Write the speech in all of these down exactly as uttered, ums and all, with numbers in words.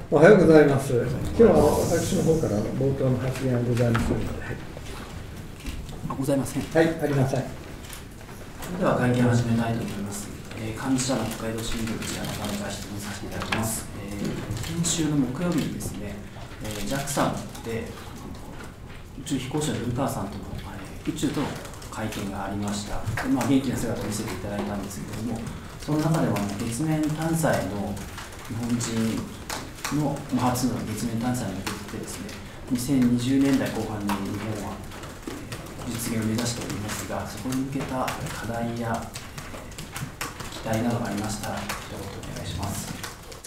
おはようございます。今日は私の方からの冒頭の発言はございませんので、はい、 ございません。 はい、ありません。 それでは会見を始めたいと思います。えー、幹事社の北海道新聞記者の田中質問させていただきます。えー、先週の木曜日にですね、えー、ジャクサ で宇宙飛行士の古川さんとの、えー、宇宙との会見がありました。でまあ、元気な姿を見せていただいたんですけれども、その中では月面探査への日本人の初の月面探査に向けてですね、にせんにじゅうねんだいこう半に日本は実現を目指しておりますが、そこに向けた課題や期待などがありましたら、一言お願いします。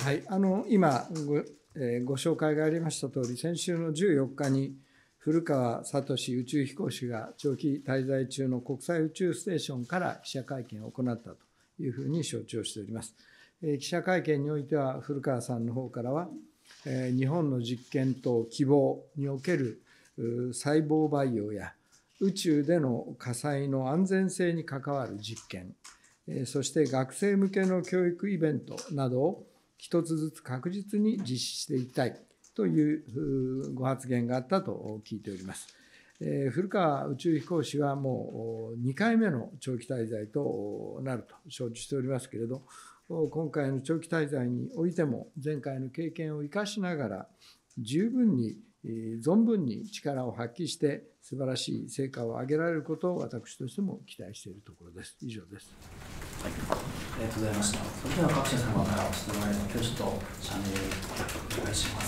はい、あの今ご、えー、ご紹介がありましたとおり、先週のじゅうよっかに古川聡宇宙飛行士が長期滞在中の国際宇宙ステーションから記者会見を行ったというふうに承知をしております。えー、記者会見においては、古川さんの方からは、えー、日本の実験と希望における細胞培養や宇宙での火災の安全性に関わる実験、えー、そして学生向けの教育イベントなどを一つずつ確実に実施していきたいというご発言があったと聞いております。えー、古川宇宙飛行士はもうにかいめの長期滞在となると承知しておりますけれど、今回の長期滞在においても前回の経験を生かしながら十分に存分に力を発揮して素晴らしい成果を上げられることを私としても期待しているところです。以上です。 はい、ありがとうございました。それでは各社様から質問があれば、今日ちょっと社名お願いします。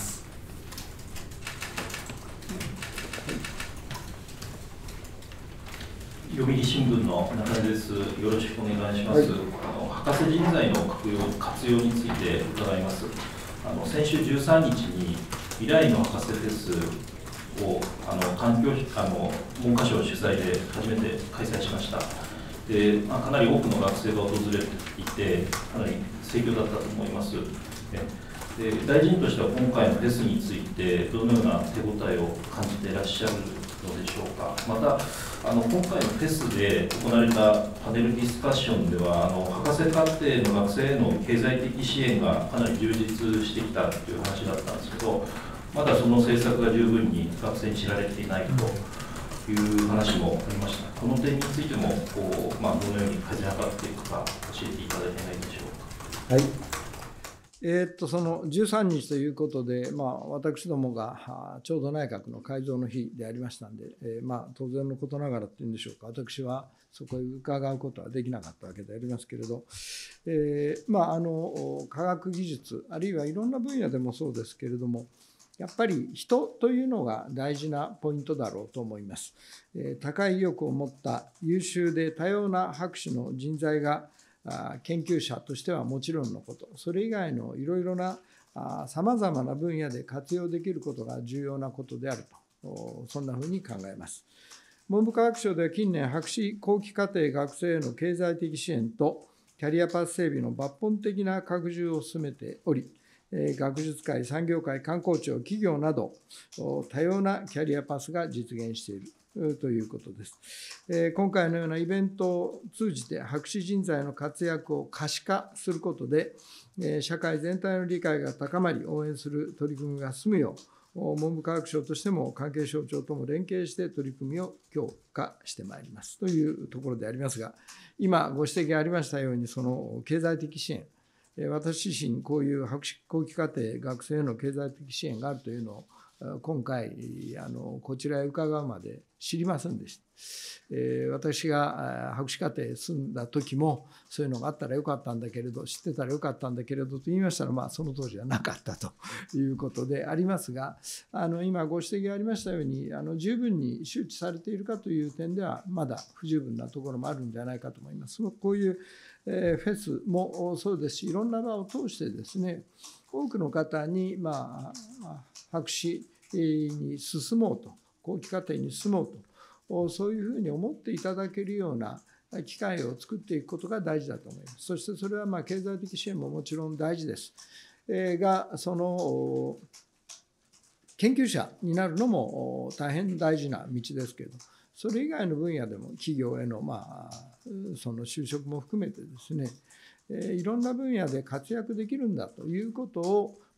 読売新聞の中根です。よろしくお願いします。はい、あの博士人材の活用活用について伺います。あの先週じゅうさんにちに未来の博士フェスをあの環境あの文科省主催で初めて開催しました。で、まあ、かなり多くの学生が訪れていて、かなり盛況だったと思います。で、大臣としては今回のフェスについてどのような手応えを感じていらっしゃるのでしょうか。またあの今回のフェスで行われたパネルディスカッションでは、あの博士課程の学生への経済的支援がかなり充実してきたという話だったんですけど、まだその政策が十分に学生に知られていないという話もありました。この点についてもこう、まあ、どのように改善を図っていくか教えていただけないでしょうか。 はい、えー、っとそのじゅうさんにちということで、まあ、私どもがちょうど内閣の改造の日でありましたので、えーまあ、当然のことながらというんでしょうか、私はそこへ伺うことはできなかったわけでありますけれど、えーまあ、あの科学技術、あるいはいろんな分野でもそうですけれども、やっぱり人というのが大事なポイントだろうと思います。えー、高い意欲を持った優秀で多様な博士の人材が研究者としてはもちろんのこと、それ以外のいろいろなさまざまな分野で活用できることが重要なことであると、そんなふうに考えます。文部科学省では近年、博士後期課程学生への経済的支援とキャリアパス整備の抜本的な拡充を進めており、学術界、産業界、観光庁、企業など多様なキャリアパスが実現しているということです。今回のようなイベントを通じて博士人材の活躍を可視化することで、社会全体の理解が高まり、応援する取り組みが進むよう、文部科学省としても関係省庁とも連携して取り組みを強化してまいりますというところでありますが、今ご指摘がありましたように、その経済的支援、私自身、こういう博士後期課程学生への経済的支援があるというのを、今回あのこちらへ伺うまで知りませんでした。えー、私が博士課程進んだ時もそういうのがあったらよかったんだけれど、知ってたらよかったんだけれどと言いましたら、まあ、その当時はなかったということでありますが、あの今ご指摘がありましたように、あの十分に周知されているかという点ではまだ不十分なところもあるんじゃないかと思います。こういうフェスもそうですし、いろんな場を通してですね、多くの方に、まあ、博士に進もうと、後期課程に進もうと、そういうふうに思っていただけるような機会を作っていくことが大事だと思います。そしてそれはまあ経済的支援ももちろん大事です。えー、が、その研究者になるのも大変大事な道ですけれど、それ以外の分野でも企業への、まあ、その就職も含めてですね、いろんな分野で活躍できるんだということを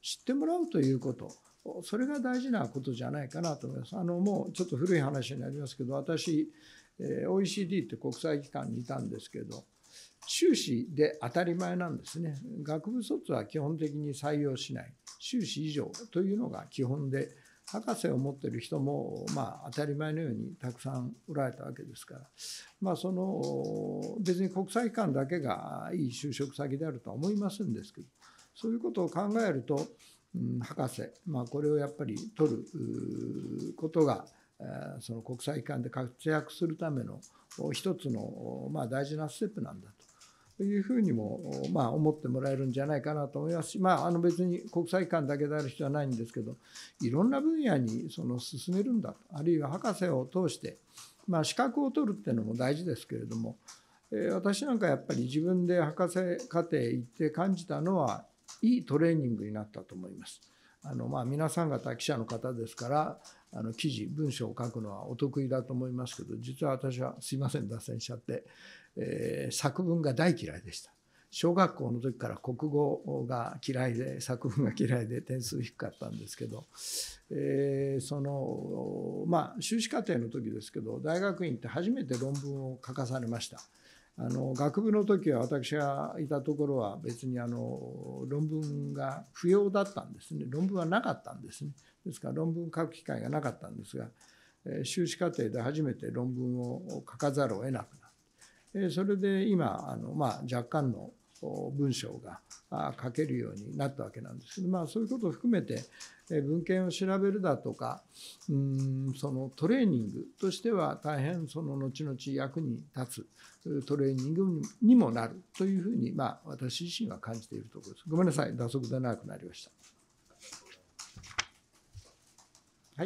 知ってもらうということ、それが大事なことじゃないかなと思います。あのもうちょっと古い話になりますけど、私、えー、オーイーシーディー って国際機関にいたんですけど、修士で当たり前なんですね。学部卒は基本的に採用しない、修士以上というのが基本で、博士を持っている人も、まあ、当たり前のようにたくさんおられたわけですから、まあ、その別に国際機関だけがいい就職先であるとは思いませんですけど、そういうことを考えると、うん、博士、まあ、これをやっぱり取ることが、その国際機関で活躍するための一つの、まあ、大事なステップなんだというふうにも、まあ、思ってもらえるんじゃないかなと思いますし、まあ、あの別に国際機関だけである必要はないんですけど、いろんな分野にその進めるんだと、あるいは博士を通して、まあ、資格を取るっていうのも大事ですけれども、えー、私なんかやっぱり自分で博士課程行って感じたのは、いいトレーニングになったと思います。あのまあ皆さん方記者の方ですから、あの記事、文章を書くのはお得意だと思いますけど、実は私はすいません、脱線しちゃって、えー、作文が大嫌いでした。小学校の時から国語が嫌いで、作文が嫌いで点数低かったんですけど、えー、そのまあ修士課程の時ですけど、大学院って初めて論文を書かされました。あの学部の時は私がいたところは別にあの論文が不要だったんですね。論文はなかったんですね。ですから論文書く機会がなかったんですが、修士課程で初めて論文を書かざるを得なくなって、それで今あの、まあ、若干の文章が書けるようになったわけなんですけど、まあ、そういうことを含めて文献を調べるだとか、うんそのトレーニングとしては大変その後々役に立つトレーニングにもなるというふうに、まあ、私自身は感じているところです。ごめんなさい、打足で長くなりました。はい。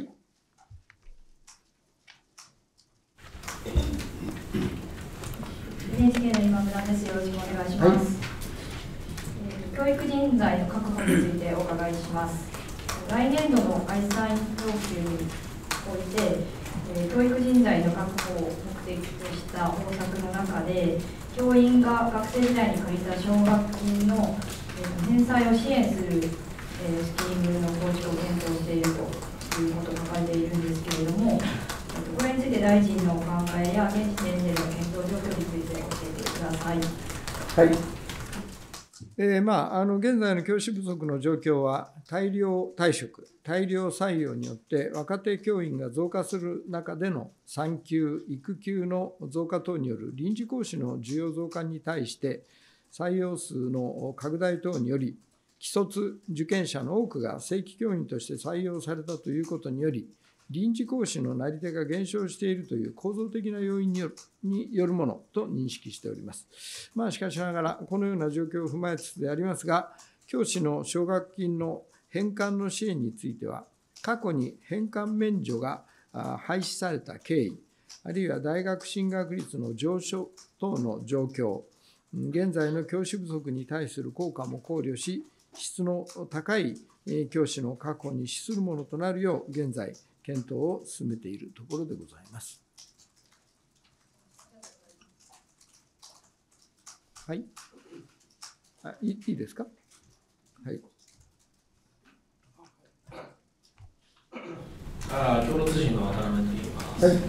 エヌエイチケー の今村です。よろしくお願いします。はい、えー、教育人材の確保についてお伺いします。来年度の概算要求において、えー、教育人材の確保を目的とした方策の中で、教員が学生時代に借りた奨学金の、えー、返済を支援する、えー、スキームの構築を検討しているということが書かれているんですけれども、これについて大臣のお考えや現時点での検討状況について教えてください。 はい。えーまあ、あの現在の教師不足の状況は、大量退職、大量採用によって若手教員が増加する中での産休、育休の増加等による臨時講師の需要増加に対して、採用数の拡大等により、既卒受験者の多くが正規教員として採用されたということにより、臨時講師のなり手が減少しているという構造的な要因による、によるものと認識しております。まあ、しかしながら、このような状況を踏まえつつでありますが、教師の奨学金の返還の支援については、過去に返還免除が廃止された経緯、あるいは大学進学率の上昇等の状況、現在の教師不足に対する効果も考慮し、質の高い教師の確保に資するものとなるよう、現在、検討を進めているところでございます。はい。あ、いいいですか。はい。 あ、共同通信の渡辺と言います。はい。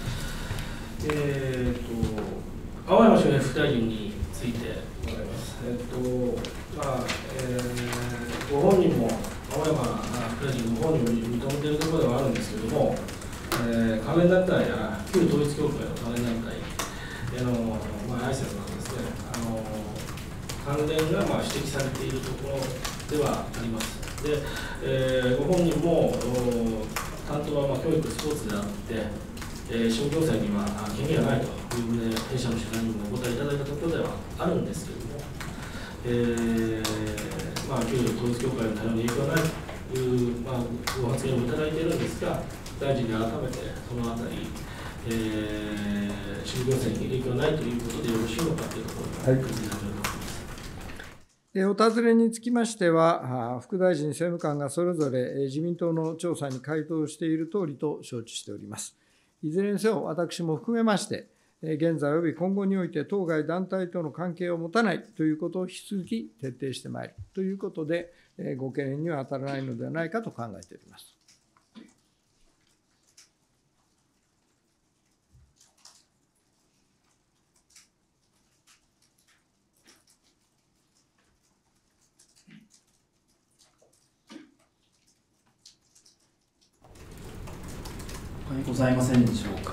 えっと青山周平副大臣について伺います。えっとまあえー、ご本人も青山副大臣ご本人も認めているところではあるんですけれども、えー、関連団体や旧統一教会の関連団体への、まあ、挨拶などですね、あの関連がまあ指摘されているところではあります。で、えー、ご本人も担当はまあ教育スポーツであって、えー、新行政には権限がないというふうで弊社の取材にもお答えいただいたところではあるんですけれども、えーまあ、旧統一教会の対応に影響がないという、まあ、ご発言をいただいているんですが、大臣に改めてそのあたり、えー、新行政に影響がないということでよろしいのかというところが、はい、 お尋ねにつきましては、副大臣、政務官がそれぞれ自民党の調査に回答しているとおりと承知しております。いずれにせよ、私も含めまして、 現在及び今後において当該団体との関係を持たないということを引き続き徹底してまいるということで、ご懸念には当たらないのではないかと考えております。 ございませんでしょうか。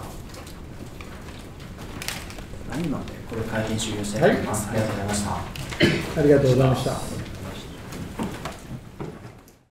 何なのでこれ会見終了したいと思います。はい、ありがとうございました。 ありがとうございました。